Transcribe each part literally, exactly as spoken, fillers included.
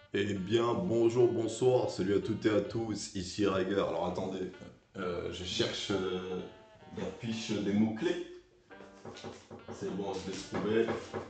Eh bien, bonjour, bonsoir, salut à toutes et à tous, ici Riger. Alors attendez, euh, je cherche euh, la fiche des mots-clés. C'est bon, je l'ai trouvé.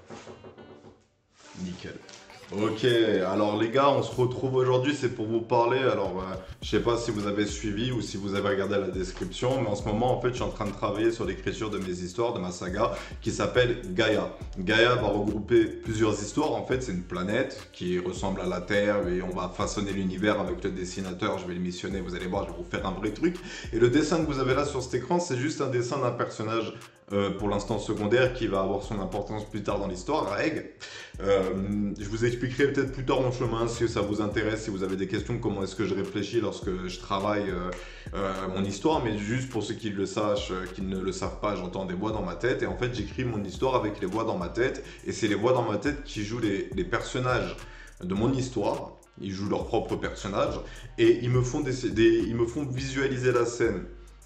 Nickel. Ok, alors les gars, on se retrouve aujourd'hui, c'est pour vous parler. Alors, euh, je sais pas si vous avez suivi ou si vous avez regardé la description, mais en ce moment, en fait, je suis en train de travailler sur l'écriture de mes histoires, de ma saga, qui s'appelle Gaïa. Gaïa va regrouper plusieurs histoires. En fait, c'est une planète qui ressemble à la Terre et on va façonner l'univers avec le dessinateur. Je vais le missionner, vous allez voir, je vais vous faire un vrai truc. Et le dessin que vous avez là sur cet écran, c'est juste un dessin d'un personnage. euh, pour l'instant secondaire qui va avoir son importance plus tard dans l'histoire, Reg. Euh, je vous expliquerai peut-être plus tard mon chemin si ça vous intéresse, si vous avez des questions, comment est-ce que je réfléchis lorsque je travaille euh, euh, mon histoire, mais juste pour ceux qui le sachent, euh, qui ne le savent pas, j'entends des voix dans ma tête et en fait j'écris mon histoire avec les voix dans ma tête et c'est les voix dans ma tête qui jouent les, les personnages de mon histoire. Ils jouent leurs propres personnages et ils me font, des, des- ils me font visualiser la scène.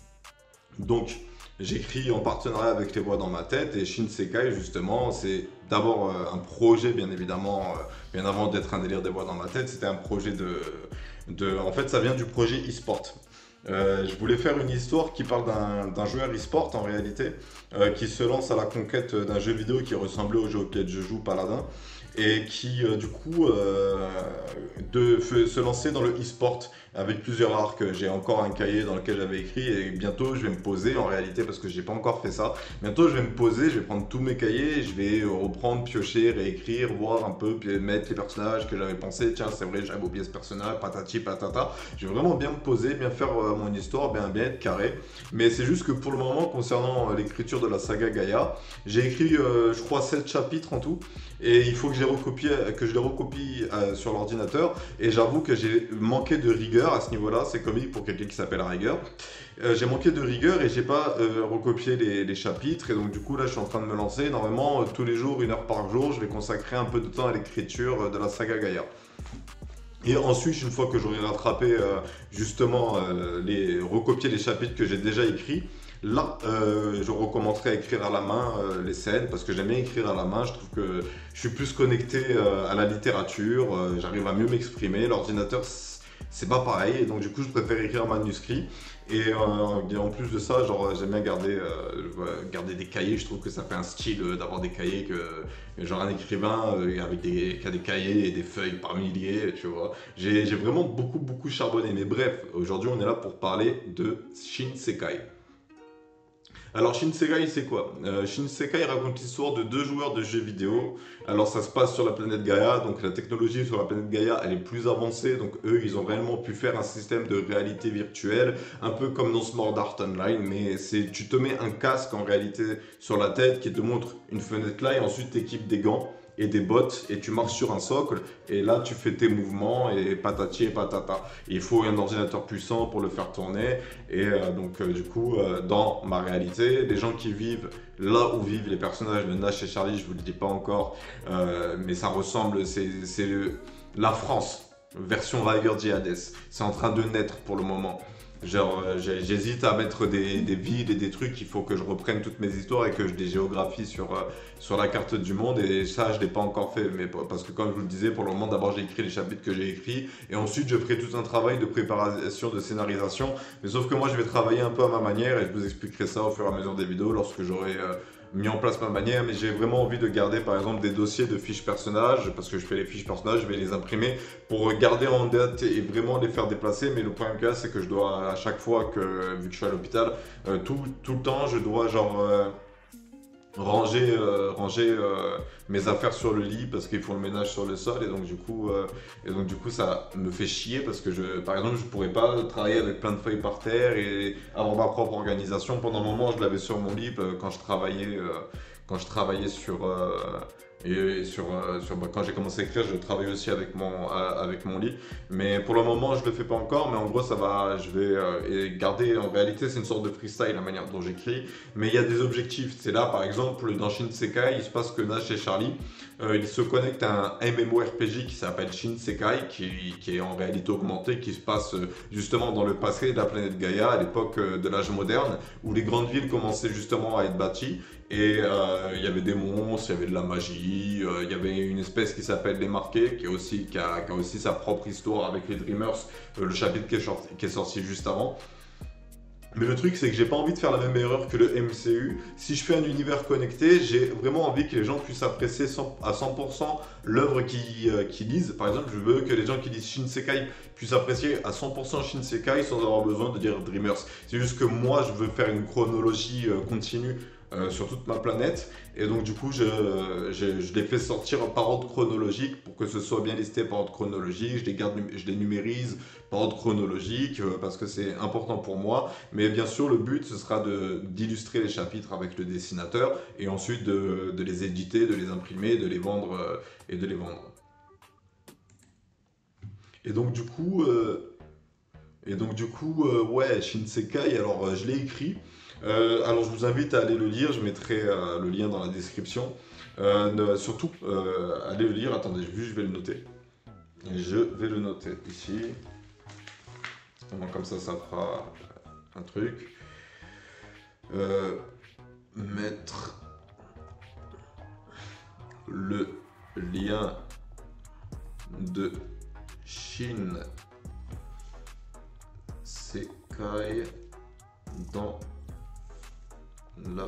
Donc, j'écris en partenariat avec les voix dans ma tête et Shinsekai, justement, c'est d'abord euh, un projet, bien évidemment, euh, bien avant d'être un délire des voix dans ma tête, c'était un projet de, de. En fait, ça vient du projet e-sport. Euh, je voulais faire une histoire qui parle d'un d'un joueur e-sport en réalité, euh, qui se lance à la conquête d'un jeu vidéo qui ressemblait au jeu auquel je joue, Paladin, et qui euh, du coup euh, de, fait se lancer dans le e-sport avec plusieurs arcs. J'ai encore un cahier dans lequel j'avais écrit et bientôt je vais me poser en réalité parce que j'ai pas encore fait ça. Bientôt je vais me poser, je vais prendre tous mes cahiers, je vais reprendre, piocher, réécrire, voir un peu, puis mettre les personnages que j'avais pensé. Tiens, c'est vrai, j'avais oublié ce personnage, patati patata. Je vais vraiment bien me poser, bien faire euh, mon histoire, bien, bien être carré. Mais c'est juste que pour le moment, concernant euh, l'écriture de la saga Gaïa, j'ai écrit, euh, je crois, sept chapitres en tout. Et il faut que, j'ai recopié, que je les recopie euh, sur l'ordinateur. Et j'avoue que j'ai manqué de rigueur à ce niveau-là. C'est comique pour quelqu'un qui s'appelle Rigueur. Euh, j'ai manqué de rigueur et j'ai pas euh, recopié les, les chapitres. Et donc, du coup, là, je suis en train de me lancer. Normalement, euh, tous les jours, une heure par jour, je vais consacrer un peu de temps à l'écriture euh, de la saga Gaïa. Et ensuite, une fois que j'aurai rattrapé euh, justement euh, les recopier les chapitres que j'ai déjà écrits, là, euh, je recommencerai à écrire à la main euh, les scènes parce que j'aime bien écrire à la main. Je trouve que je suis plus connecté euh, à la littérature, euh, j'arrive à mieux m'exprimer. L'ordinateur, c- c'est pas pareil, et donc du coup, je préfère écrire manuscrit. Et, euh, et en plus de ça, genre, j'aime bien garder, euh, ouais, garder des cahiers. Je trouve que ça fait un style euh, d'avoir des cahiers que, genre un écrivain euh, avec des, qui a des cahiers et des feuilles par milliers, tu vois. J'ai j'ai vraiment beaucoup, beaucoup charbonné. Mais bref, aujourd'hui, on est là pour parler de Shinsekai. Alors Shinsekai, c'est quoi? euh, Shinsekai raconte l'histoire de deux joueurs de jeux vidéo. Alors ça se passe sur la planète Gaïa, donc la technologie sur la planète Gaïa, elle est plus avancée. Donc eux, ils ont réellement pu faire un système de réalité virtuelle, un peu comme dans Sword Art Online, mais c'est tu te mets un casque en réalité sur la tête qui te montre une fenêtre là et ensuite t'équipes des gants et des bottes et tu marches sur un socle et là tu fais tes mouvements et patati et patata. Il faut un ordinateur puissant pour le faire tourner et euh, donc euh, du coup euh, dans ma réalité, les gens qui vivent là où vivent les personnages de Nash et Charlie, je vous le dis pas encore, euh, mais ça ressemble, c'est c'est le- la France version River Jihades. C'est en train de naître pour le moment. Genre, euh, j'ai- j'hésite à mettre des, des villes et des trucs, il faut que je reprenne toutes mes histoires et que je les géographie sur, euh, sur la carte du monde. Et ça, je ne l'ai pas encore fait. Mais parce que, comme je vous le disais, pour le moment, d'abord, j'ai écrit les chapitres que j'ai écrits. Et ensuite, je ferai tout un travail de préparation, de scénarisation. Mais sauf que moi, je vais travailler un peu à ma manière et je vous expliquerai ça au fur et à mesure des vidéos lorsque j'aurai euh, mis en place ma manière. Mais j'ai vraiment envie de garder, par exemple, des dossiers de fiches personnages. Parce que je fais les fiches personnages, je vais les imprimer pour garder en date et vraiment les faire déplacer. Mais le problème qu'il y a, c'est que je dois à chaque fois que, vu que je suis à l'hôpital, euh, tout, tout le temps, je dois genre euh, ranger, euh, ranger euh, mes affaires sur le lit parce qu'ils font le ménage sur le sol et donc du coup, euh, et donc du coup ça me fait chier parce que je, par exemple, je pourrais pas travailler avec plein de feuilles par terre et avoir ma propre organisation. Pendant un moment, je l'avais sur mon lit euh, quand je travaillais, euh, quand je travaillais sur euh, et sur, euh, sur bah, quand j'ai commencé à écrire, je travaille aussi avec mon, euh, avec mon lit. Mais pour le moment, je le fais pas encore. Mais en gros, ça va. Je vais euh, et garder. En réalité, c'est une sorte de freestyle la manière dont j'écris. Mais il y a des objectifs. C'est là, par exemple, dans Shinsekai, il se passe que Nash et Charlie, euh, ils se connectent à un MMORPG qui s'appelle Shinsekai, qui, qui est en réalité augmentée, qui se passe euh, justement dans le passé de la planète Gaïa, à l'époque euh, de l'âge moderne, où les grandes villes commençaient justement à être bâties. Et euh, il y avait des monstres, il y avait de la magie, euh, il y avait une espèce qui s'appelle les Marqués, qui, est aussi, qui, a, qui a aussi sa propre histoire avec les Dreamers, euh, le chapitre qui est, sorti, qui est sorti juste avant. Mais le truc, c'est que j'ai pas envie de faire la même erreur que le M C U. Si je fais un univers connecté, j'ai vraiment envie que les gens puissent apprécier à cent pour cent l'œuvre qu'ils euh, qu'ils lisent. Par exemple, je veux que les gens qui lisent Shinsekai puissent apprécier à cent pour cent Shinsekai sans avoir besoin de dire Dreamers. C'est juste que moi, je veux faire une chronologie euh, continue euh, sur toute ma planète. Et donc, du coup, je, je, je les fais sortir par ordre chronologique pour que ce soit bien listé par ordre chronologique. Je les, garde, je les numérise par ordre chronologique euh, parce que c'est important pour moi. Mais bien sûr, le but, ce sera d'illustrer les chapitres avec le dessinateur et ensuite de, de les éditer, de les imprimer, de les vendre euh, et de les vendre. Et donc, du coup, euh, et donc, du coup euh, ouais, Shinsekai, alors euh, je l'ai écrit. Euh, alors je vous invite à aller le lire, je mettrai euh, le lien dans la description. Euh, ne, surtout, euh, allez le lire, attendez, je vais le noter. Je vais le noter ici. Comme ça, ça fera un truc. Euh, mettre le lien de Shinsekai dans la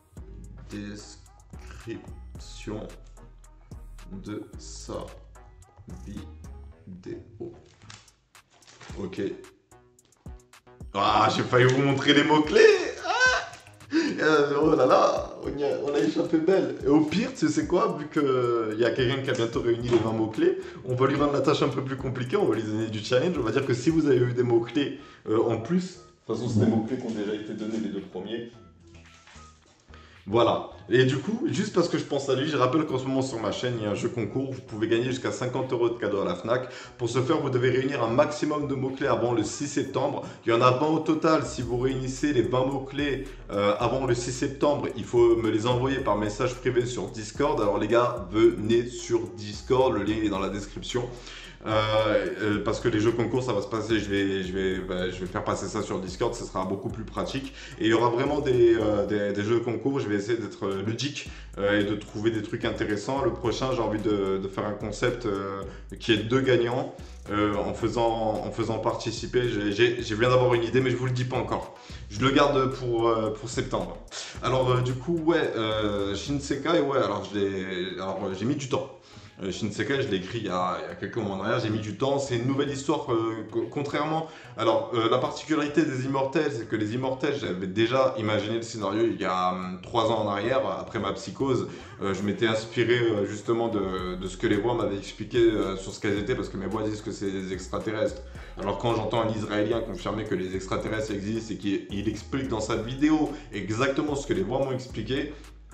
description de sa vidéo. Ok. Ah, j'ai failli vous montrer les mots-clés. Ah euh, oh là là, on, y a, on a échappé belle. Et au pire, tu sais quoi, vu qu'il y a quelqu'un qui a bientôt réuni les vingt mots-clés, on va lui rendre la tâche un peu plus compliquée, on va lui donner du challenge. On va dire que si vous avez eu des mots-clés euh, en plus, de toute façon, c'est des mots-clés qui ont déjà été donnés les deux premiers. Voilà. Et du coup, juste parce que je pense à lui, je rappelle qu'en ce moment sur ma chaîne, il y a un jeu concours. Vous pouvez gagner jusqu'à cinquante euros de cadeaux à la Fnac. Pour ce faire, vous devez réunir un maximum de mots-clés avant le six septembre. Il y en a vingt au total. Si vous réunissez les vingt mots-clés euh, avant le six septembre, il faut me les envoyer par message privé sur Discord. Alors les gars, venez sur Discord. Le lien est dans la description. Euh, euh, parce que les jeux concours, ça va se passer, je vais, je, vais, bah, je vais faire passer ça sur Discord, ça sera beaucoup plus pratique. Et il y aura vraiment des, euh, des, des jeux concours, je vais essayer d'être ludique euh, et de trouver des trucs intéressants. Le prochain, j'ai envie de, de faire un concept euh, qui est deux gagnants euh, en, faisant, en faisant participer. Je viens d'avoir une idée, mais je vous le dis pas encore. Je le garde pour, euh, pour septembre. Alors euh, du coup, ouais, euh, Shinsekai, ouais, alors j'ai mis du temps. Euh, Shinsekai, je l'ai écrit il y, a, il y a quelques mois en arrière, j'ai mis du temps, c'est une nouvelle histoire, euh, contrairement... Alors, euh, la particularité des Immortels, c'est que les Immortels, j'avais déjà imaginé le scénario il y a hum, trois ans en arrière, après ma psychose. Euh, je m'étais inspiré euh, justement de, de ce que les voix m'avaient expliqué euh, sur ce qu'elles étaient, parce que mes voix disent que c'est des extraterrestres. Alors quand j'entends un Israélien confirmer que les extraterrestres existent et qu'il explique dans sa vidéo exactement ce que les voix m'ont expliqué,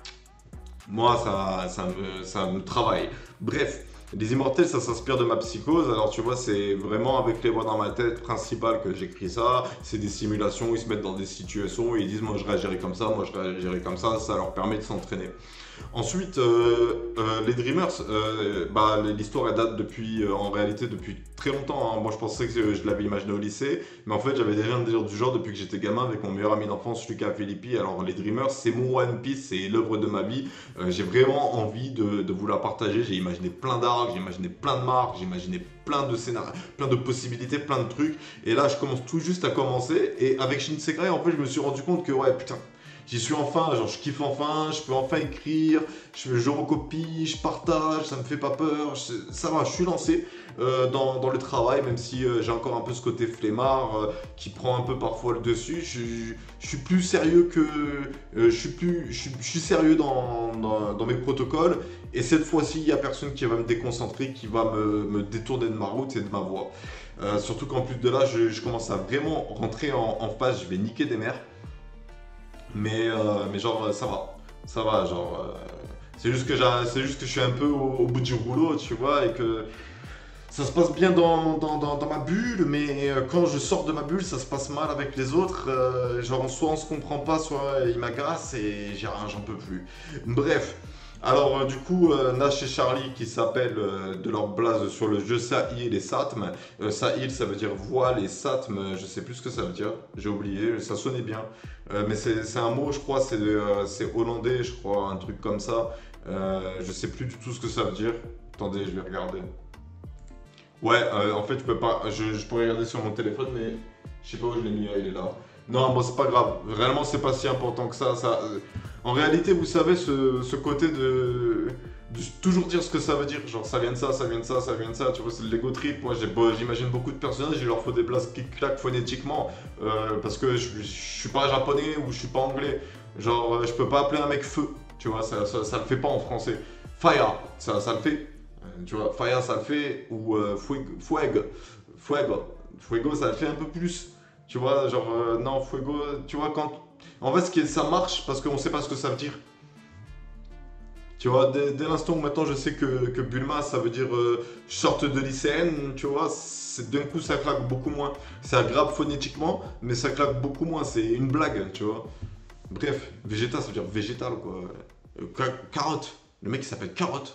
moi, ça, ça, me, ça me travaille. Bref, les Immortels, ça s'inspire de ma psychose. Alors, tu vois, c'est vraiment avec les voix dans ma tête principale que j'écris ça. C'est des simulations, ils se mettent dans des situations et ils disent, moi, je réagirai comme ça, moi, je réagirai comme ça. Ça leur permet de s'entraîner. Ensuite, euh, euh, les Dreamers, euh, bah, l'histoire elle date depuis, euh, en réalité depuis très longtemps. Hein. Moi je pensais que je l'avais imaginé au lycée, mais en fait j'avais déjà un délire du genre depuis que j'étais gamin avec mon meilleur ami d'enfance Lucas Filippi. Alors les Dreamers, c'est mon One Piece, c'est l'œuvre de ma vie. Euh, j'ai vraiment envie de, de vous la partager. J'ai imaginé plein d'arcs, j'ai imaginé plein de marques, j'ai imaginé plein de scénarios, plein de possibilités, plein de trucs. Et là je commence tout juste à commencer. Et avec Shinsekai, en fait je me suis rendu compte que ouais putain. J'y suis enfin, genre je kiffe enfin, je peux enfin écrire, je, je recopie, je partage, ça me fait pas peur, je, ça va, je suis lancé euh, dans, dans le travail, même si euh, j'ai encore un peu ce côté flemmard euh, qui prend un peu parfois le dessus. Je, je, je suis plus sérieux que, euh, je suis plus, je, je suis sérieux dans, dans, dans mes protocoles. Et cette fois-ci, il n'y a personne qui va me déconcentrer, qui va me, me détourner de ma route et de ma voie. Euh, surtout qu'en plus de là, je, je commence à vraiment rentrer en, en phase, je vais niquer des mères. Mais, euh, mais genre ça va, ça va, genre euh, c'est juste que c'est juste que je suis un peu au, au bout du rouleau, tu vois, et que ça se passe bien dans, dans, dans, dans ma bulle, mais quand je sors de ma bulle, ça se passe mal avec les autres, euh, genre soit on se comprend pas, soit ils m'agacent et j'en peux plus. Bref. Alors, euh, du coup, euh, Nash et Charlie qui s'appellent euh, de leur blase sur le jeu Sahil et Satm. Euh, Sahil, ça veut dire voile et Satm, euh, je sais plus ce que ça veut dire. J'ai oublié, ça sonnait bien. Euh, mais c'est c'est un mot, je crois, c'est euh, c'est hollandais, je crois, un truc comme ça. Euh, je sais plus du tout ce que ça veut dire. Attendez, je vais regarder. Ouais, euh, en fait, je peux pas. Je, je pourrais regarder sur mon téléphone, mais je sais pas où je l'ai mis. Ah, il est là. Non, bon, c'est pas grave. Réellement, c'est pas si important que ça. ça euh, En réalité, vous savez, ce, ce côté de, de toujours dire ce que ça veut dire. Genre, ça vient de ça, ça vient de ça, ça vient de ça. Tu vois, c'est le Lego trip. Moi, j'ai beau- j'imagine beaucoup de personnages, il leur faut des places qui claquent phonétiquement. Euh, parce que je, je suis pas japonais ou je suis pas anglais. Genre, euh, je peux pas appeler un mec feu. Tu vois, ça, ça, ça le fait pas en français. Fire, ça, ça le fait. Euh, Tu vois, fire, ça le fait. Ou euh, fuego, fuego, fuego. Fuego, ça le fait un peu plus. Tu vois, genre, euh, non, fuego, tu vois, quand. En fait, ce qui est- ça marche parce qu'on sait pas ce que ça veut dire. Tu vois, dès, dès l'instant où maintenant je sais que, que Bulma, ça veut dire euh, sorte de lycéenne, tu vois, c'est- d'un coup ça claque beaucoup moins. C'est agréable phonétiquement, mais ça claque beaucoup moins. C'est une blague, tu vois. Bref, Vegeta, ça veut dire végétal, quoi. Euh, ca- carotte. Le mec, il s'appelle Carotte.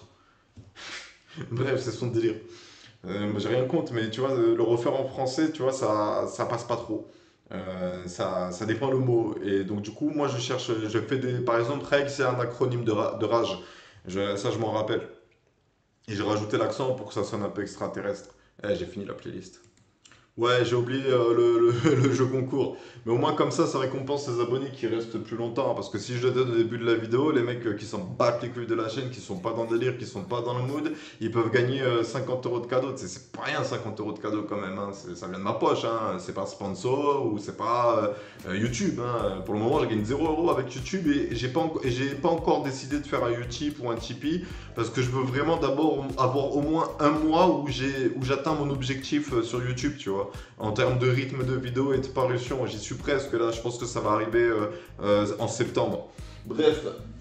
Bref, c'est son délire. Euh, moi, j'ai rien contre, mais tu vois, euh, le refaire en français, tu vois, ça, ça passe pas trop. Euh, ça, ça dépend le mot. Et donc, du coup, moi, je cherche, je fais des. Par exemple, règle, c'est un acronyme de, ra- de rage. Je- ça, je m'en rappelle. Et j'ai rajouté l'accent pour que ça sonne un peu extraterrestre. Eh, j'ai fini la playlist. Ouais, j'ai oublié euh, le, le- le jeu concours. Mais au moins, comme ça, ça récompense les abonnés qui restent plus longtemps. Parce que si je le donne au début de la vidéo, les mecs euh, qui s'en battent les couilles de la chaîne, qui sont pas dans le délire, qui sont pas dans le mood, ils peuvent gagner euh, cinquante euros de cadeaux. Tu sais, c'est pas rien, cinquante euros de cadeaux quand même. Hein. C'est- Ça vient de ma poche. Hein. C'est pas sponsor ou c'est pas euh, euh, YouTube. Hein. Pour le moment, j'ai gagné zéro euros avec YouTube et j'ai pas, enco- et j'ai pas encore décidé de faire un Utip ou un Tipeee. Parce que je veux vraiment d'abord avoir au moins un mois où j'ai où j'atteins mon objectif euh, sur YouTube, tu vois. En termes de rythme de vidéo et de parution, j'y suis presque là, je pense que ça va arriver euh, euh, en septembre. Bref,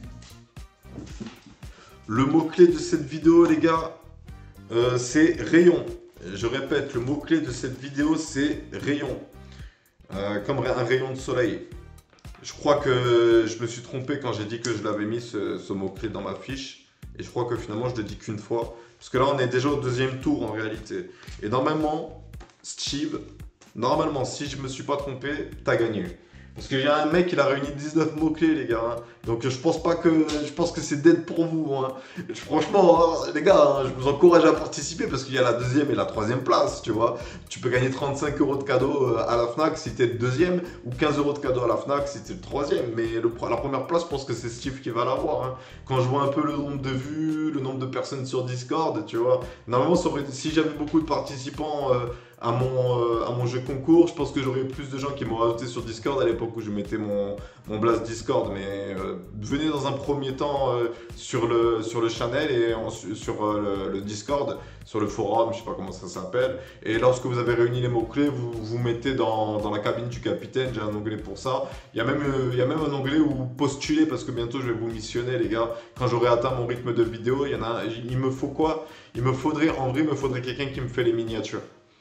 le mot-clé de cette vidéo, les gars, euh, c'est rayon. Je répète, le mot-clé de cette vidéo, c'est rayon. Euh, comme un rayon de soleil. Je crois que je me suis trompé quand j'ai dit que je l'avais mis ce, ce mot-clé dans ma fiche. Et je crois que finalement, je le dis qu'une fois. Parce que là, on est déjà au deuxième tour en réalité. Et normalement, Steve, normalement, si je me suis pas trompé, t'as gagné. Parce qu'il y a un mec, il a réuni dix-neuf mots-clés, les gars. Hein. Donc je pense pas que. Je pense que c'est dead pour vous. Hein. Franchement, hein, les gars, hein, je vous encourage à participer parce qu'il y a la deuxième et la troisième place, tu vois. Tu peux gagner trente-cinq euros de cadeaux à la Fnac si t'es le deuxième, ou quinze euros de cadeaux à la Fnac si t'es le troisième. Mais le, la première place, je pense que c'est Steve qui va l'avoir. Hein. Quand je vois un peu le nombre de vues, le nombre de personnes sur Discord, tu vois. Normalement, ça aurait- si j'avais beaucoup de participants. Euh, à mon, euh, à mon jeu concours, je pense que j'aurais plus de gens qui m'auraient ajouté sur Discord à l'époque où je mettais mon, mon blast Discord. Mais euh, venez dans un premier temps euh, sur, le, sur le channel et en- sur euh, le, le Discord, sur le forum, je sais pas comment ça s'appelle. Et lorsque vous avez réuni les mots-clés, vous vous mettez dans, dans la cabine du capitaine, j'ai un onglet pour ça. Il y, a même, euh, il y a même un onglet où postuler parce que bientôt je vais vous missionner, les gars. Quand j'aurai atteint mon rythme de vidéo, il, y en a, il me faut quoi? Il me faudrait, en vrai, il me faudrait quelqu'un qui me fait les miniatures.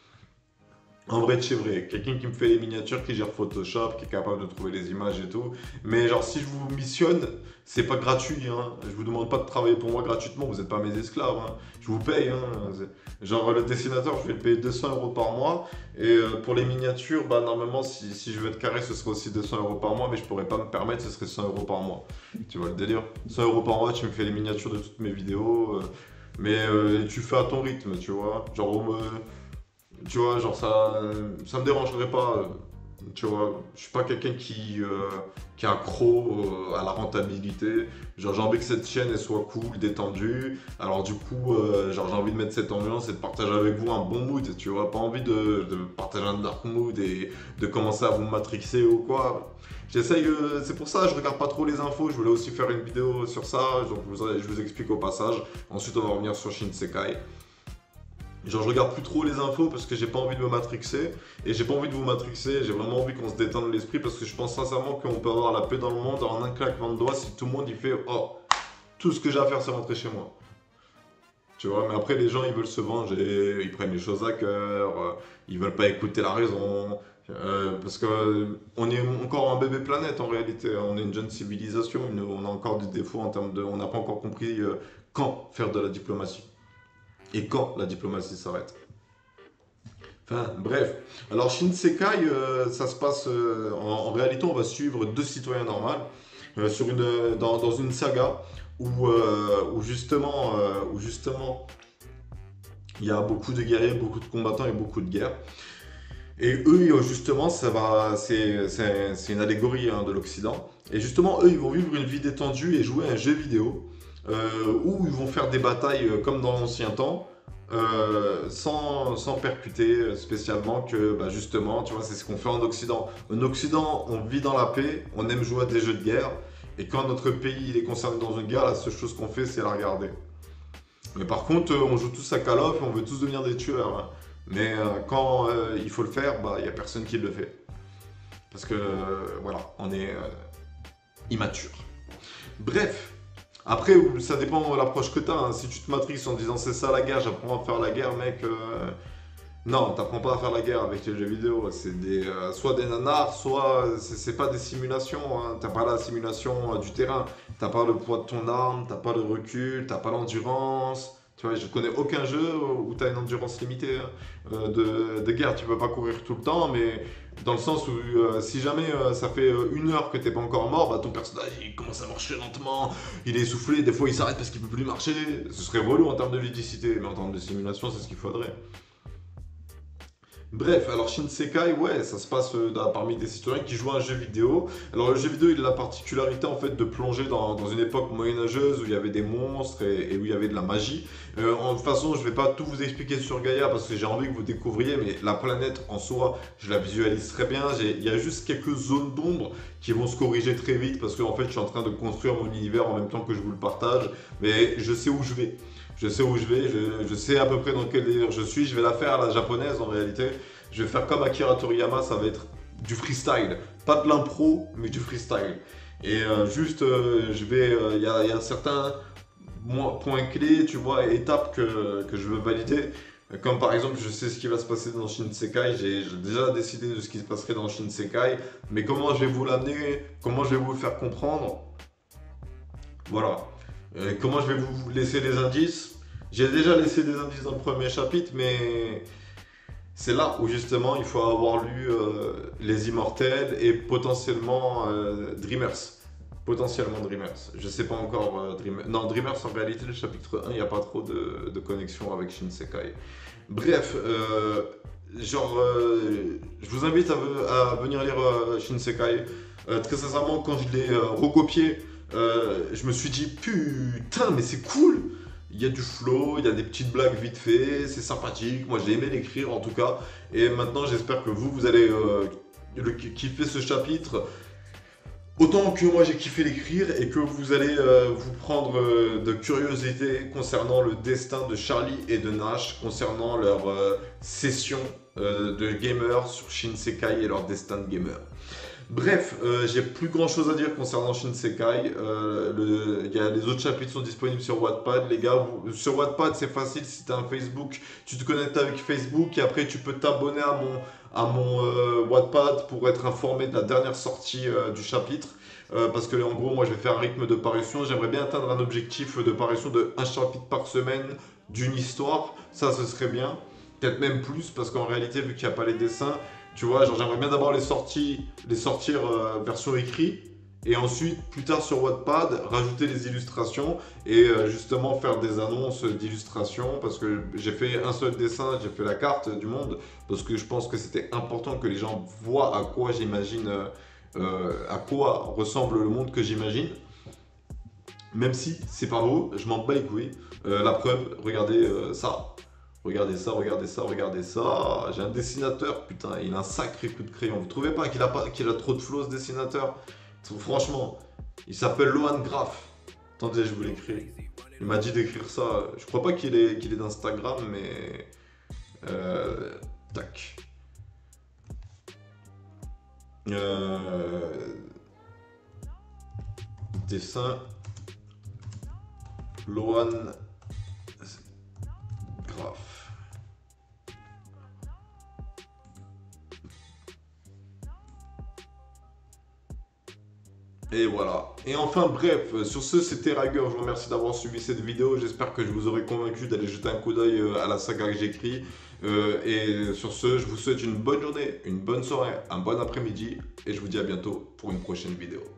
En vrai de chez vrai, quelqu'un qui me fait les miniatures, qui gère Photoshop, qui est capable de trouver les images et tout. Mais genre si je vous missionne, c'est pas gratuit, hein. Je vous demande pas de travailler pour moi gratuitement, vous êtes pas mes esclaves, hein. Je vous paye, hein. Genre le dessinateur, je vais le payer deux cents euros par mois. Et euh, pour les miniatures, bah normalement si, si je veux être carré, ce serait aussi deux cents euros par mois, mais je pourrais pas me permettre, ce serait cent euros par mois. Tu vois le délire? cent euros par mois, tu me fais les miniatures de toutes mes vidéos. euh, mais euh, tu fais à ton rythme, tu vois. Genre, on me- tu vois, genre ça, ça me dérangerait pas. euh, Tu vois, je suis pas quelqu'un qui, euh, qui est accro euh, à la rentabilité. Genre, j'ai envie que cette chaîne elle soit cool, détendue. Alors, du coup, euh, genre, j'ai envie de mettre cette ambiance et de partager avec vous un bon mood. Tu vois, pas envie de, de partager un dark mood et de commencer à vous matrixer ou quoi. J'essaye, euh, c'est pour ça, je regarde pas trop les infos. Je voulais aussi faire une vidéo sur ça. Donc, je vous, je vous explique au passage. Ensuite, on va revenir sur Shinsekai. Genre je regarde plus trop les infos parce que j'ai pas envie de me matrixer et j'ai pas envie de vous matrixer, j'ai vraiment envie qu'on se détende l'esprit parce que je pense sincèrement qu'on peut avoir la paix dans le monde en un claquement de doigts si tout le monde y fait oh tout ce que j'ai à faire c'est rentrer chez moi. Tu vois, mais après, les gens, ils veulent se venger, ils prennent les choses à cœur, euh, ils veulent pas écouter la raison. Euh, parce que euh, on est encore un bébé planète en réalité, on est une jeune civilisation, une- on a encore des défauts en termes de. On n'a pas encore compris euh, quand faire de la diplomatie et quand la diplomatie s'arrête. Enfin, bref. Alors, Shinsekai, euh, ça se passe. Euh, en, en réalité, on va suivre deux citoyens normaux euh, sur une, dans, dans une saga où, euh, où justement, euh, où justement il y a beaucoup de guerriers, beaucoup de combattants et beaucoup de guerres. Et eux, euh, justement, ça va, c'est, c'est, c'est une allégorie hein, de l'Occident. Et justement, eux, ils vont vivre une vie détendue et jouer à un jeu vidéo euh, où ils vont faire des batailles euh, comme dans l'ancien temps, euh, sans, sans percuter euh, spécialement que, bah, justement, tu vois, c'est ce qu'on fait en Occident. En Occident, on vit dans la paix, on aime jouer à des jeux de guerre, et quand notre pays il est concerné dans une guerre, la seule chose qu'on fait, c'est la regarder. Mais par contre, euh, on joue tous à Call of et on veut tous devenir des tueurs, hein. Mais euh, quand euh, il faut le faire, bah, il n'y a personne qui le fait. Parce que, euh, voilà, on est euh, immature. Bref, après, ça dépend de l'approche que tu as. Si tu te matrices en disant c'est ça la guerre, j'apprends à faire la guerre, mec. euh, Non, t'apprends pas à faire la guerre avec les jeux vidéo. C'est des, euh, soit des nanars, soit c'est c'est pas des simulations, hein. T'as pas la simulation euh, du terrain. T'as pas le poids de ton arme, t'as pas le recul, t'as pas l'endurance. Tu vois, je connais aucun jeu où t'as une endurance limitée hein, euh, de, de guerre. Tu peux pas courir tout le temps, mais dans le sens où euh, si jamais euh, ça fait euh, une heure que t'es pas encore mort, bah ton personnage il commence à marcher lentement, il est essoufflé, des fois il s'arrête parce qu'il peut plus marcher. Ce serait relou en termes de ludicidité, mais en termes de simulation, c'est ce qu'il faudrait. Bref, alors Shinsekai, ouais, ça se passe euh, dans- parmi des citoyens qui jouent à un jeu vidéo. Alors le jeu vidéo, il a la particularité en fait de plonger dans, dans une époque moyenâgeuse où il y avait des monstres et, et où il y avait de la magie. Euh, en de toute façon, je vais pas tout vous expliquer sur Gaïa parce que j'ai envie que vous découvriez, mais la planète en soi, je la visualise très bien. J'ai- Il y a juste quelques zones d'ombre qui vont se corriger très vite parce que en fait, je suis en train de construire mon univers en même temps que je vous le partage, mais je sais où je vais. Je sais où je vais, je, je sais à peu près dans quel délire je suis. Je vais la faire à la japonaise en réalité. Je vais faire comme Akira Toriyama, ça va être du freestyle. Pas de l'impro, mais du freestyle. Et euh, juste, euh, je vais. Il euh, y, a, y a certains mo- points clés, tu vois, étapes que, que je veux valider. Comme par exemple, je sais ce qui va se passer dans Shinsekai, j'ai j'ai déjà décidé de ce qui se passerait dans Shinsekai, mais comment je vais vous l'amener, comment je vais vous le faire comprendre, voilà. Euh, comment je vais vous laisser des indices? J'ai déjà laissé des indices dans le premier chapitre, mais c'est là où justement il faut avoir lu euh, Les Immortels et potentiellement euh, Dreamers. Potentiellement Dreamers. Je sais pas encore euh, Dreamers. Non, Dreamers en réalité, le chapitre un, il n'y a pas trop de, de connexion avec Shinsekai. Bref, euh, genre, euh, je vous invite à, ve- à venir lire euh, Shinsekai. Euh, très sincèrement, quand je l'ai euh, recopié, euh, je me suis dit putain, mais c'est cool! Il y a du flow, il y a des petites blagues vite fait, c'est sympathique. Moi, j'ai aimé l'écrire en tout cas. Et maintenant, j'espère que vous, vous allez euh, le, kiffer ce chapitre. Autant que moi j'ai kiffé l'écrire et que vous allez euh, vous prendre euh, de curiosité concernant le destin de Charlie et de Nash, concernant leur euh, session euh, de gamers sur Shinsekai et leur destin de gamer. Bref, euh, j'ai plus grand chose à dire concernant Shinsekai. Euh, le- il y a, les autres chapitres sont disponibles sur Wattpad. Les gars, vous- sur Wattpad, c'est facile. Si tu as un Facebook, tu te connectes avec Facebook et après tu peux t'abonner à mon, à mon euh, Wattpad pour être informé de la dernière sortie euh, du chapitre. Euh, parce que en gros, moi je vais faire un rythme de parution. J'aimerais bien atteindre un objectif de parution de un chapitre par semaine d'une histoire. Ça, ce serait bien. Peut-être même plus parce qu'en réalité, vu qu'il n'y a pas les dessins, tu vois, genre j'aimerais bien d'abord les, sorties, les sortir euh, version écrit et ensuite, plus tard sur Wattpad, rajouter les illustrations et euh, justement faire des annonces d'illustrations parce que j'ai fait un seul dessin, j'ai fait la carte du monde parce que je pense que c'était important que les gens voient à quoi j'imagine, euh, euh, à quoi ressemble le monde que j'imagine. Même si c'est pas beau, je m'en bats les couilles. Euh, la preuve, regardez euh, ça. Regardez ça, regardez ça, regardez ça. J'ai un dessinateur, putain, il a un sacré coup de crayon. Vous trouvez pas qu'il a, pas, qu'il a trop de flow ce dessinateur? Franchement, il s'appelle Lohan Graff. Attendez, je vous l'écris. Il m'a dit d'écrire ça. Je crois pas qu'il est, qu'il est d'Instagram, mais. Euh, tac. Euh, dessin. Lohan Grave. Et voilà. Et enfin, bref, sur ce, c'était Rager. Je vous remercie d'avoir suivi cette vidéo. J'espère que je vous aurai convaincu d'aller jeter un coup d'œil euh, à la saga que j'écris. Euh, et sur ce, je vous souhaite une bonne journée, une bonne soirée, un bon après-midi. Et je vous dis à bientôt pour une prochaine vidéo.